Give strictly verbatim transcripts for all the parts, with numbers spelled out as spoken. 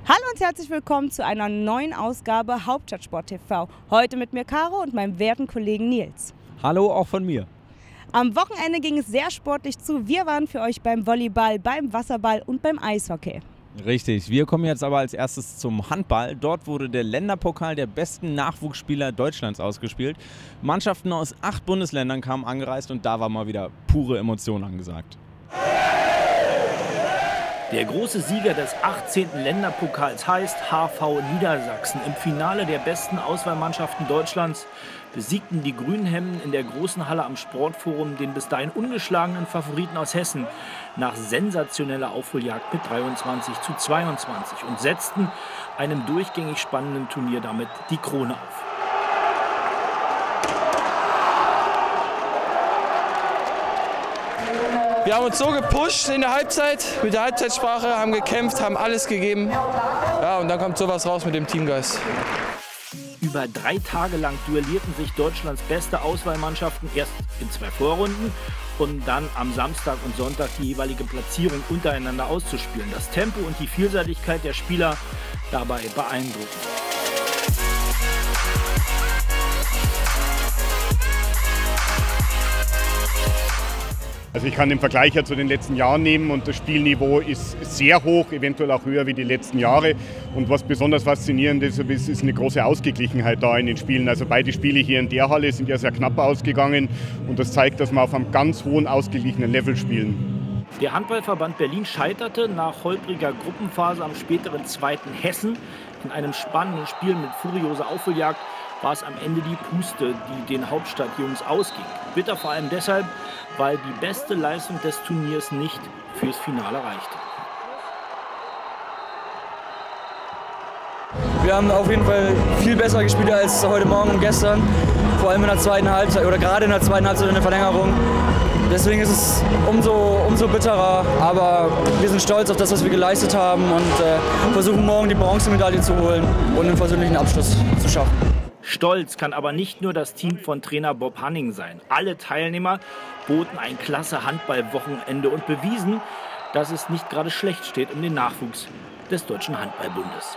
Hallo und herzlich willkommen zu einer neuen Ausgabe Hauptstadtsport T V. Heute mit mir Caro und meinem werten Kollegen Nils. Hallo auch von mir. Am Wochenende ging es sehr sportlich zu. Wir waren für euch beim Volleyball, beim Wasserball und beim Eishockey. Richtig, wir kommen jetzt aber als erstes zum Handball. Dort wurde der Länderpokal der besten Nachwuchsspieler Deutschlands ausgespielt. Mannschaften aus acht Bundesländern kamen angereist und da war mal wieder pure Emotion angesagt. Der große Sieger des achtzehnten Länderpokals heißt H V Niedersachsen. Im Finale der besten Auswahlmannschaften Deutschlands besiegten die Grünhemden in der großen Halle am Sportforum den bis dahin ungeschlagenen Favoriten aus Hessen nach sensationeller Aufholjagd mit dreiundzwanzig zu zweiundzwanzig und setzten einem durchgängig spannenden Turnier damit die Krone auf. Wir haben uns so gepusht in der Halbzeit, mit der Halbzeitsprache, haben gekämpft, haben alles gegeben. Ja, und dann kommt sowas raus mit dem Teamgeist. Über drei Tage lang duellierten sich Deutschlands beste Auswahlmannschaften erst in zwei Vorrunden und dann am Samstag und Sonntag die jeweilige Platzierung untereinander auszuspielen. Das Tempo und die Vielseitigkeit der Spieler dabei beeindruckend. Also ich kann den Vergleich ja zu den letzten Jahren nehmen und das Spielniveau ist sehr hoch, eventuell auch höher wie die letzten Jahre. Und was besonders faszinierend ist, ist eine große Ausgeglichenheit da in den Spielen. Also beide Spiele hier in der Halle sind ja sehr knapp ausgegangen und das zeigt, dass wir auf einem ganz hohen, ausgeglichenen Level spielen. Der Handballverband Berlin scheiterte nach holpriger Gruppenphase am späteren zweiten Hessen. In einem spannenden Spiel mit furioser Aufholjagd war es am Ende die Puste, die den Hauptstadtjungs ausging. Bitter vor allem deshalb, weil die beste Leistung des Turniers nicht fürs Finale reichte. Wir haben auf jeden Fall viel besser gespielt als heute Morgen und gestern. Vor allem in der zweiten Halbzeit oder gerade in der zweiten Halbzeit in der Verlängerung. Deswegen ist es umso, umso bitterer, aber wir sind stolz auf das, was wir geleistet haben und äh, versuchen morgen die Bronzemedaille zu holen und einen versöhnlichen Abschluss zu schaffen. Stolz kann aber nicht nur das Team von Trainer Bob Hanning sein. Alle Teilnehmer boten ein klasse Handballwochenende und bewiesen, dass es nicht gerade schlecht steht um den Nachwuchs des Deutschen Handballbundes.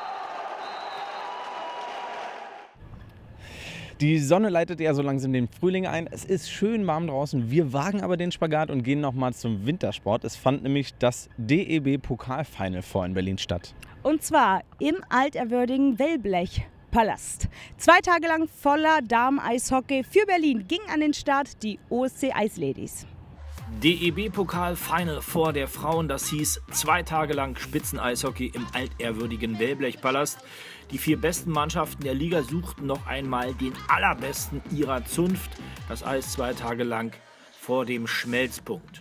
Die Sonne leitet ja so langsam den Frühling ein. Es ist schön warm draußen. Wir wagen aber den Spagat und gehen noch mal zum Wintersport. Es fand nämlich das D E B-Pokalfinal vor in Berlin statt. Und zwar im altehrwürdigen Wellblechpalast. Zwei Tage lang voller Damen-Eishockey. Für Berlin ging an den Start die O S C Ice Ladies. D E B-Pokal-Final vor der Frauen, das hieß zwei Tage lang Spitzeneishockey im altehrwürdigen Wellblechpalast. Die vier besten Mannschaften der Liga suchten noch einmal den allerbesten ihrer Zunft. Das Eis zwei Tage lang vor dem Schmelzpunkt.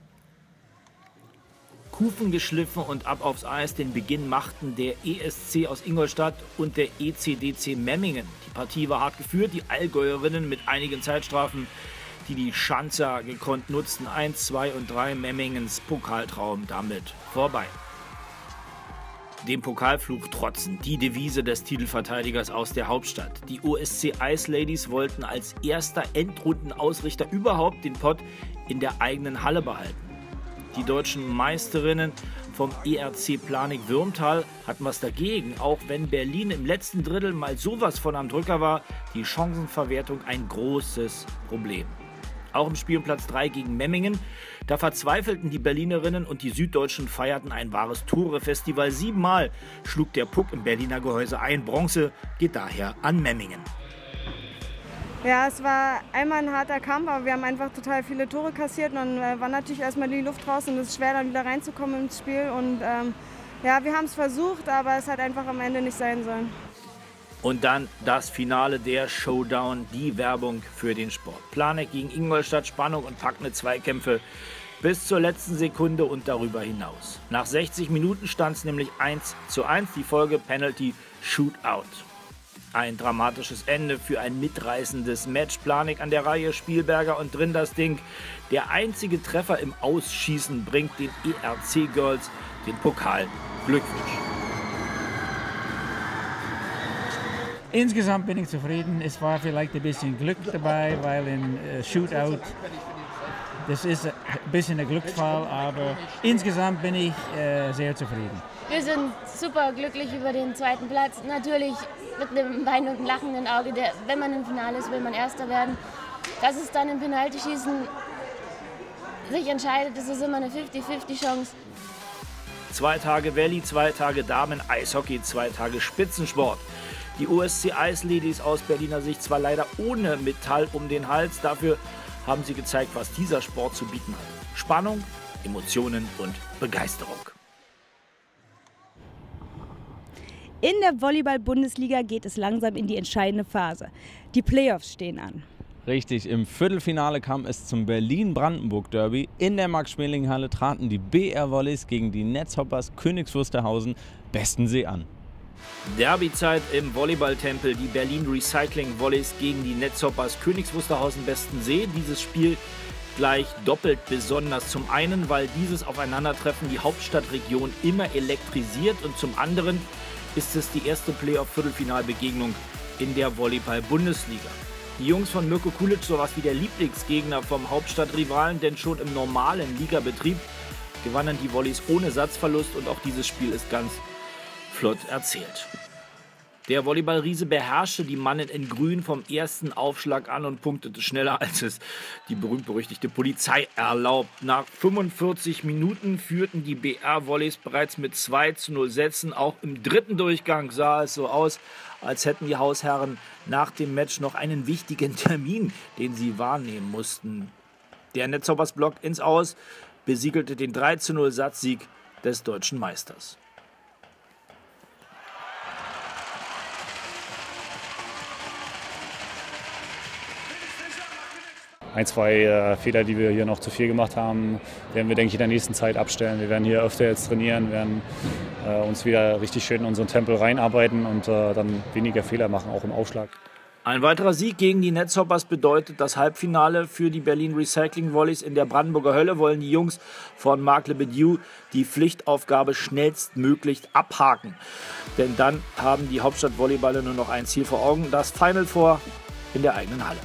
Kufen geschliffen und ab aufs Eis. Den Beginn machten der E S C aus Ingolstadt und der E C D C Memmingen. Die Partie war hart geführt, die Allgäuerinnen mit einigen Zeitstrafen, die die Schanzer gekonnt nutzten. eins, zwei und drei Memmingens Pokaltraum damit vorbei. Dem Pokalfluch trotzen, die Devise des Titelverteidigers aus der Hauptstadt. Die O S C Ice Ladies wollten als erster Endrundenausrichter überhaupt den Pott in der eigenen Halle behalten. Die deutschen Meisterinnen vom E R C Planik-Würmtal hatten was dagegen, auch wenn Berlin im letzten Drittel mal sowas von am Drücker war, die Chancenverwertung ein großes Problem. Auch im Spiel um Platz drei gegen Memmingen, da verzweifelten die Berlinerinnen und die Süddeutschen feierten ein wahres Tore-Festival. Siebenmal schlug der Puck im Berliner Gehäuse ein. Bronze geht daher an Memmingen. Ja, es war einmal ein harter Kampf, aber wir haben einfach total viele Tore kassiert und dann äh, war natürlich erstmal die Luft raus und es ist schwer, dann wieder reinzukommen ins Spiel. Und ähm, ja, wir haben es versucht, aber es hat einfach am Ende nicht sein sollen. Und dann das Finale, der Showdown, die Werbung für den Sport. Planek gegen Ingolstadt, Spannung und packende Zweikämpfe bis zur letzten Sekunde und darüber hinaus. Nach sechzig Minuten stand es nämlich eins zu eins, die Folge Penalty Shootout. Ein dramatisches Ende für ein mitreißendes Match. Planek an der Reihe, Spielberger und drin das Ding. Der einzige Treffer im Ausschießen bringt den E R C Girls den Pokal. Glückwunsch. Insgesamt bin ich zufrieden. Es war vielleicht ein bisschen Glück dabei, weil im äh, Shootout das ist ein bisschen ein Glücksfall, aber insgesamt bin ich äh, sehr zufrieden. Wir sind super glücklich über den zweiten Platz. Natürlich mit einem weinenden, lachenden Auge. Der, wenn man im Finale ist, will man Erster werden. Dass es dann im Penaltyschießen sich entscheidet, das ist immer eine fünfzig fünfzig Chance. Zwei Tage Valley, zwei Tage Damen-Eishockey, zwei Tage Spitzensport. Die O S C Ice Ladies aus Berliner Sicht zwar leider ohne Metall um den Hals, dafür haben sie gezeigt, was dieser Sport zu bieten hat. Spannung, Emotionen und Begeisterung. In der Volleyball-Bundesliga geht es langsam in die entscheidende Phase. Die Playoffs stehen an. Richtig, im Viertelfinale kam es zum Berlin-Brandenburg-Derby. In der Max-Schmeling-Halle traten die B R Volleys gegen die Netzhoppers Königs Wusterhausen Bestensee an. Derbyzeit im Volleyballtempel, die Berlin Recycling Volleys gegen die Netzhoppers Königs Wusterhausen Bestensee. Dieses Spiel gleich doppelt besonders. Zum einen, weil dieses Aufeinandertreffen die Hauptstadtregion immer elektrisiert und zum anderen ist es die erste Playoff-Viertelfinalbegegnung in der Volleyball-Bundesliga. Die Jungs von Mirko Kulic sowas wie der Lieblingsgegner vom Hauptstadtrivalen, denn schon im normalen Ligabetrieb gewannen die Volleys ohne Satzverlust und auch dieses Spiel ist ganz flott erzählt. Der Volleyballriese beherrschte die Mannen in Grün vom ersten Aufschlag an und punktete schneller, als es die berühmt-berüchtigte Polizei erlaubt. Nach fünfundvierzig Minuten führten die B R-Volleys bereits mit zwei zu null Sätzen. Auch im dritten Durchgang sah es so aus, als hätten die Hausherren nach dem Match noch einen wichtigen Termin, den sie wahrnehmen mussten. Der Netzhoppers-Block ins Aus besiegelte den drei zu null Satzsieg des deutschen Meisters. Ein, zwei äh, Fehler, die wir hier noch zu viel gemacht haben, werden wir, denke ich, in der nächsten Zeit abstellen. Wir werden hier öfter jetzt trainieren, werden äh, uns wieder richtig schön in unseren Tempel reinarbeiten und äh, dann weniger Fehler machen, auch im Aufschlag. Ein weiterer Sieg gegen die Netzhoppers bedeutet das Halbfinale für die Berlin Recycling Volleys. In der Brandenburger Hölle wollen die Jungs von Marc Lebedieu die Pflichtaufgabe schnellstmöglich abhaken. Denn dann haben die Hauptstadt-Volleyballer nur noch ein Ziel vor Augen, das Final Four in der eigenen Halle.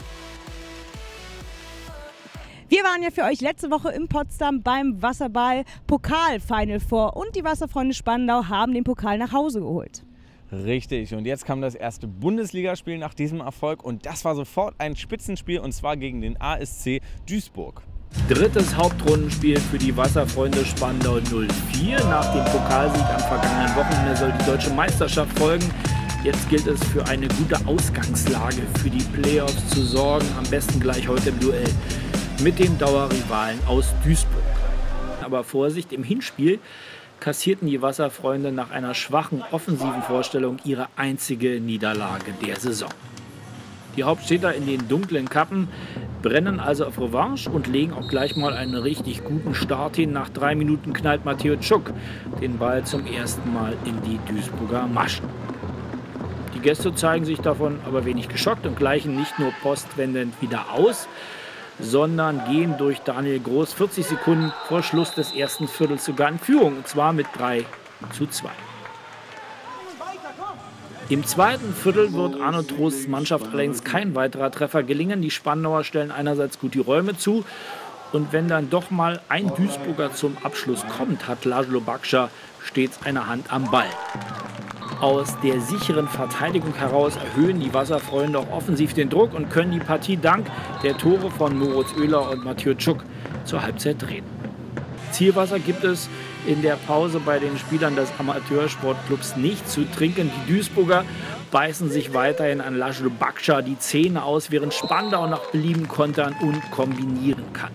Wir waren ja für euch letzte Woche in Potsdam beim Wasserball-Pokal-Final Four und die Wasserfreunde Spandau haben den Pokal nach Hause geholt. Richtig, und jetzt kam das erste Bundesligaspiel nach diesem Erfolg und das war sofort ein Spitzenspiel und zwar gegen den A S C Duisburg. Drittes Hauptrundenspiel für die Wasserfreunde Spandau null vier. Nach dem Pokalsieg am vergangenen Wochenende soll die deutsche Meisterschaft folgen. Jetzt gilt es für eine gute Ausgangslage für die Playoffs zu sorgen, am besten gleich heute im Duell mit dem Dauerrivalen aus Duisburg. Aber Vorsicht, im Hinspiel kassierten die Wasserfreunde nach einer schwachen offensiven Vorstellung ihre einzige Niederlage der Saison. Die Hauptstädter in den dunklen Kappen brennen also auf Revanche und legen auch gleich mal einen richtig guten Start hin. Nach drei Minuten knallt Matteo Tschuk den Ball zum ersten Mal in die Duisburger Maschen. Die Gäste zeigen sich davon aber wenig geschockt und gleichen nicht nur postwendend wieder aus, sondern gehen durch Daniel Groß vierzig Sekunden vor Schluss des ersten Viertels sogar in Führung, und zwar mit drei zu zwei. Im zweiten Viertel wird Arno Trosts Mannschaft allerdings kein weiterer Treffer gelingen. Die Spandauer stellen einerseits gut die Räume zu und wenn dann doch mal ein Duisburger zum Abschluss kommt, hat Laszlo Bakscha stets eine Hand am Ball. Aus der sicheren Verteidigung heraus erhöhen die Wasserfreunde auch offensiv den Druck und können die Partie dank der Tore von Moritz Oehler und Matteo Tschuk zur Halbzeit drehen. Zielwasser gibt es in der Pause bei den Spielern des Amateursportclubs nicht zu trinken. Die Duisburger beißen sich weiterhin an Laszlo Bakscha die Zähne aus, während Spandau nach Belieben kontern und kombinieren kann.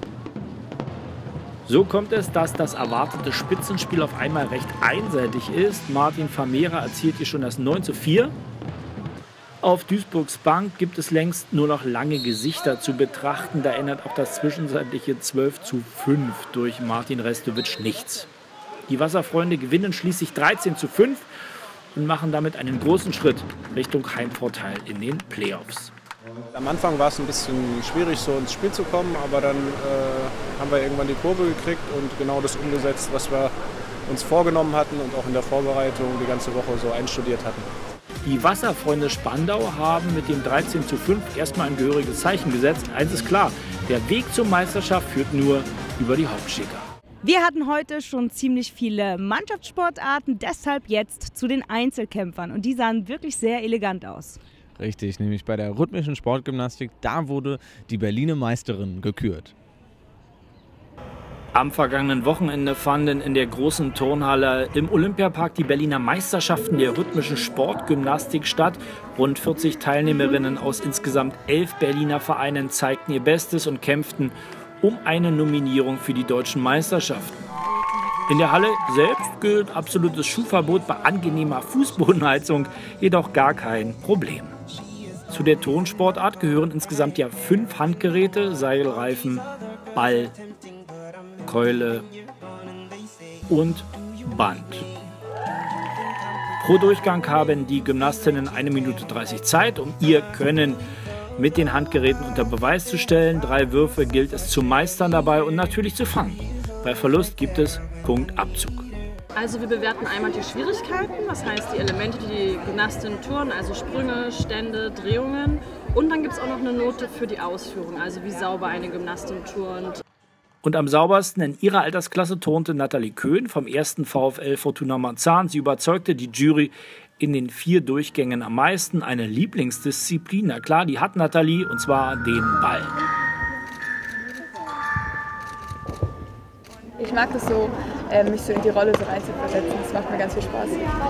So kommt es, dass das erwartete Spitzenspiel auf einmal recht einseitig ist. Martin Vermeer erzielt hier schon das neun zu vier. Auf Duisburgs Bank gibt es längst nur noch lange Gesichter zu betrachten. Da ändert auch das zwischenzeitliche zwölf zu fünf durch Martin Restovic nichts. Die Wasserfreunde gewinnen schließlich dreizehn zu fünf und machen damit einen großen Schritt Richtung Heimvorteil in den Playoffs. Am Anfang war es ein bisschen schwierig, so ins Spiel zu kommen, aber dann äh, haben wir irgendwann die Kurve gekriegt und genau das umgesetzt, was wir uns vorgenommen hatten und auch in der Vorbereitung die ganze Woche so einstudiert hatten. Die Wasserfreunde Spandau haben mit dem dreizehn zu fünf erstmal ein gehöriges Zeichen gesetzt. Eins ist klar, der Weg zur Meisterschaft führt nur über die Hauptsteger. Wir hatten heute schon ziemlich viele Mannschaftssportarten, deshalb jetzt zu den Einzelkämpfern. Und die sahen wirklich sehr elegant aus. Richtig, nämlich bei der rhythmischen Sportgymnastik, da wurde die Berliner Meisterin gekürt. Am vergangenen Wochenende fanden in der großen Turnhalle im Olympiapark die Berliner Meisterschaften der rhythmischen Sportgymnastik statt. Rund vierzig Teilnehmerinnen aus insgesamt elf Berliner Vereinen zeigten ihr Bestes und kämpften um eine Nominierung für die deutschen Meisterschaften. In der Halle selbst gilt absolutes Schuhverbot bei angenehmer Fußbodenheizung, jedoch gar kein Problem. Zu der Turnsportart gehören insgesamt ja fünf Handgeräte, Seilreifen, Ball, Keule und Band. Pro Durchgang haben die Gymnastinnen eine Minute dreißig Zeit, um ihr Können mit den Handgeräten unter Beweis zu stellen. Drei Würfe gilt es zu meistern dabei und natürlich zu fangen. Bei Verlust gibt es Punktabzug. Also wir bewerten einmal die Schwierigkeiten, das heißt die Elemente, die die Gymnastinnen turnen, also Sprünge, Stände, Drehungen. Und dann gibt es auch noch eine Note für die Ausführung, also wie sauber eine Gymnastin turnt. Und am saubersten in ihrer Altersklasse turnte Nathalie Köhn vom ersten VfL Fortuna Marzahn. Sie überzeugte die Jury in den vier Durchgängen am meisten. Eine Lieblingsdisziplin, na klar, die hat Nathalie, und zwar den Ball. Ich mag es so, mich so in die Rolle so reinzuversetzen. Das macht mir ganz viel Spaß.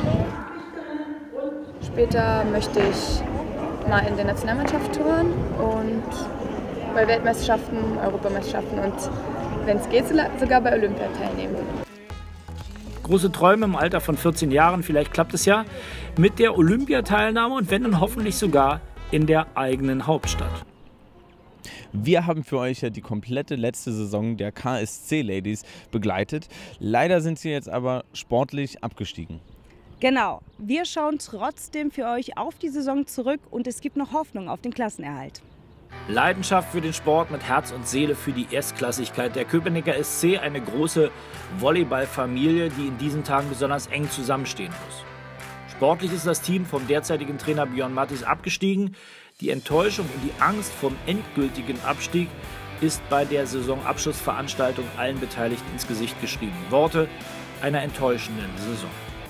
Später möchte ich mal in der Nationalmannschaft touren und bei Weltmeisterschaften, Europameisterschaften und, wenn es geht, sogar bei Olympia teilnehmen. Große Träume im Alter von vierzehn Jahren, vielleicht klappt es ja, mit der Olympiateilnahme und wenn dann hoffentlich sogar in der eigenen Hauptstadt. Wir haben für euch ja die komplette letzte Saison der K S C Ladies begleitet. Leider sind sie jetzt aber sportlich abgestiegen. Genau, wir schauen trotzdem für euch auf die Saison zurück und es gibt noch Hoffnung auf den Klassenerhalt. Leidenschaft für den Sport mit Herz und Seele für die Erstklassigkeit. Der Köpenicker S C, eine große Volleyballfamilie, die in diesen Tagen besonders eng zusammenstehen muss. Sportlich ist das Team vom derzeitigen Trainer Björn Mattis abgestiegen. Die Enttäuschung und die Angst vom endgültigen Abstieg ist bei der Saisonabschlussveranstaltung allen Beteiligten ins Gesicht geschrieben. Worte einer enttäuschenden Saison.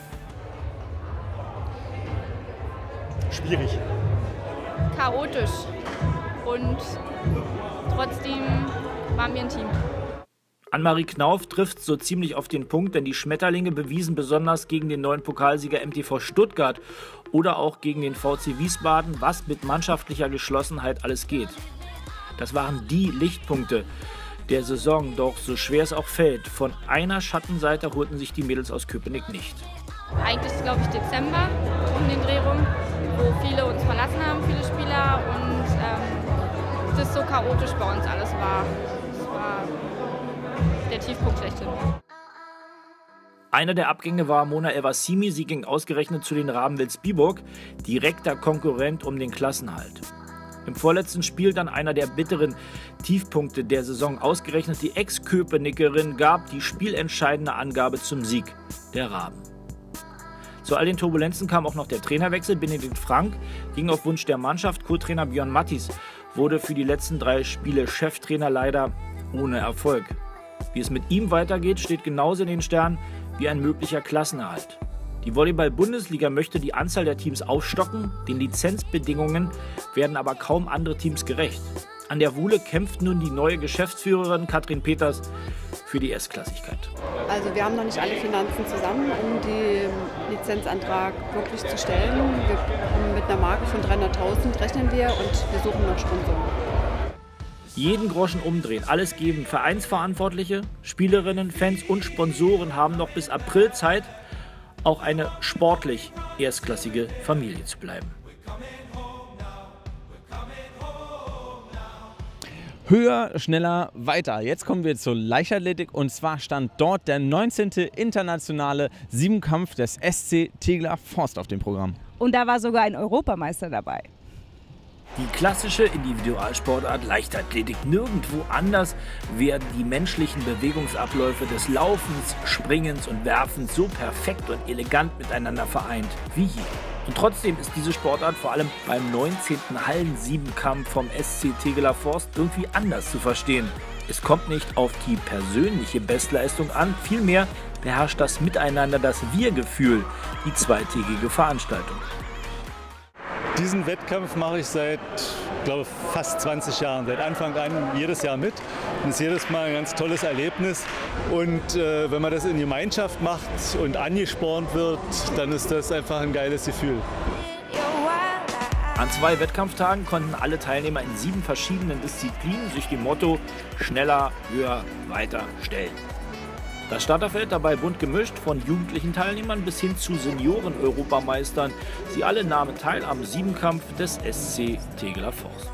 Schwierig. Chaotisch. Und trotzdem waren wir ein Team. Annemarie Knauf trifft so ziemlich auf den Punkt, denn die Schmetterlinge bewiesen besonders gegen den neuen Pokalsieger M T V Stuttgart oder auch gegen den V C Wiesbaden, was mit mannschaftlicher Geschlossenheit alles geht. Das waren die Lichtpunkte der Saison, doch so schwer es auch fällt, von einer Schattenseite holten sich die Mädels aus Köpenick nicht. Eigentlich ist, glaube ich, Dezember um den Dreh rum, wo viele uns verlassen haben, viele Spieler, und ähm, das so chaotisch bei uns alles war. Das war der Tiefpunkt schlechthin. Einer der Abgänge war Mona El-Wassimi. Sie ging ausgerechnet zu den Rabenwils Biburg, direkter Konkurrent um den Klassenhalt. Im vorletzten Spiel dann einer der bitteren Tiefpunkte der Saison. Ausgerechnet die Ex-Köpenickerin gab die spielentscheidende Angabe zum Sieg der Raben. Zu all den Turbulenzen kam auch noch der Trainerwechsel. Benedikt Frank ging auf Wunsch der Mannschaft. Co-Trainer Björn Mattis wurde für die letzten drei Spiele Cheftrainer, leider ohne Erfolg. Wie es mit ihm weitergeht, steht genauso in den Sternen wie ein möglicher Klassenerhalt. Die Volleyball-Bundesliga möchte die Anzahl der Teams aufstocken, den Lizenzbedingungen werden aber kaum andere Teams gerecht. An der Wuhle kämpft nun die neue Geschäftsführerin Katrin Peters für die Erstklassigkeit. Also wir haben noch nicht alle Finanzen zusammen, um den Lizenzantrag wirklich zu stellen. Wir, mit einer Marke von dreihunderttausend rechnen wir und wir suchen noch Sponsoren. Jeden Groschen umdrehen, alles geben. Vereinsverantwortliche, Spielerinnen, Fans und Sponsoren haben noch bis April Zeit, auch eine sportlich erstklassige Familie zu bleiben. Höher, schneller, weiter. Jetzt kommen wir zur Leichtathletik und zwar stand dort der neunzehnte internationale Siebenkampf des S C Tegeler Forst auf dem Programm. Und da war sogar ein Europameister dabei. Die klassische Individualsportart Leichtathletik. Nirgendwo anders werden die menschlichen Bewegungsabläufe des Laufens, Springens und Werfens so perfekt und elegant miteinander vereint wie hier. Und trotzdem ist diese Sportart vor allem beim neunzehnten Hallen-Siebenkampf vom S C Tegeler Forst irgendwie anders zu verstehen. Es kommt nicht auf die persönliche Bestleistung an, vielmehr beherrscht das Miteinander, das Wir-Gefühl, die zweitägige Veranstaltung. Diesen Wettkampf mache ich seit, glaube fast zwanzig Jahren, seit Anfang an jedes Jahr mit. Und es ist jedes Mal ein ganz tolles Erlebnis. Und äh, wenn man das in Gemeinschaft macht und angespornt wird, dann ist das einfach ein geiles Gefühl. An zwei Wettkampftagen konnten alle Teilnehmer in sieben verschiedenen Disziplinen sich dem Motto schneller, höher, weiter stellen. Das Starterfeld dabei bunt gemischt, von jugendlichen Teilnehmern bis hin zu Senioren-Europameistern. Sie alle nahmen teil am Siebenkampf des S C Tegeler Forst.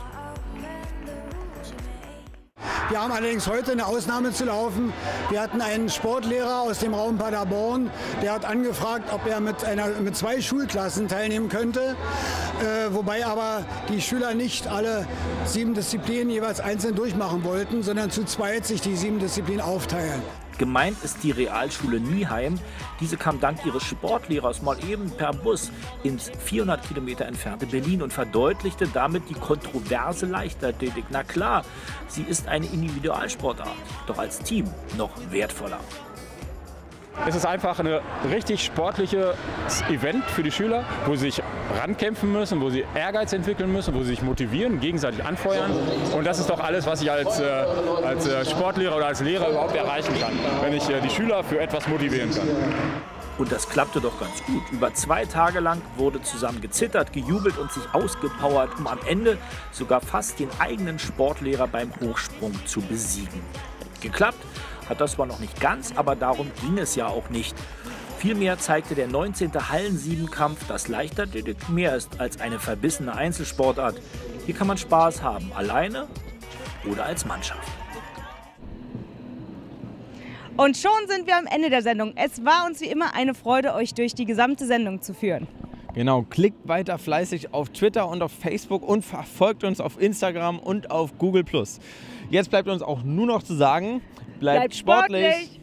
Wir haben allerdings heute eine Ausnahme zu laufen. Wir hatten einen Sportlehrer aus dem Raum Paderborn, der hat angefragt, ob er mit, einer, mit zwei Schulklassen teilnehmen könnte. Äh, wobei aber die Schüler nicht alle sieben Disziplinen jeweils einzeln durchmachen wollten, sondern zu zweit sich die sieben Disziplinen aufteilen. Gemeint ist die Realschule Nieheim. Diese kam dank ihres Sportlehrers mal eben per Bus ins vierhundert Kilometer entfernte Berlin und verdeutlichte damit die kontroverse Leichtathletik. Na klar, sie ist eine Individualsportart, doch als Team noch wertvoller. Es ist einfach ein richtig sportliches Event für die Schüler, wo sie sich rankämpfen müssen, wo sie Ehrgeiz entwickeln müssen, wo sie sich motivieren, gegenseitig anfeuern. Und das ist doch alles, was ich als, äh, als äh, Sportlehrer oder als Lehrer überhaupt erreichen kann, wenn ich äh, die Schüler für etwas motivieren kann. Und das klappte doch ganz gut. Über zwei Tage lang wurde zusammen gezittert, gejubelt und sich ausgepowert, um am Ende sogar fast den eigenen Sportlehrer beim Hochsprung zu besiegen. Geklappt hat das zwar noch nicht ganz, aber darum ging es ja auch nicht. Vielmehr zeigte der neunzehnte Hallen-Siebenkampf, dass Leichtathletik mehr ist als eine verbissene Einzelsportart. Hier kann man Spaß haben, alleine oder als Mannschaft. Und schon sind wir am Ende der Sendung. Es war uns wie immer eine Freude, euch durch die gesamte Sendung zu führen. Genau, klickt weiter fleißig auf Twitter und auf Facebook und verfolgt uns auf Instagram und auf Google plus. Jetzt bleibt uns auch nur noch zu sagen, bleibt, bleibt sportlich. sportlich.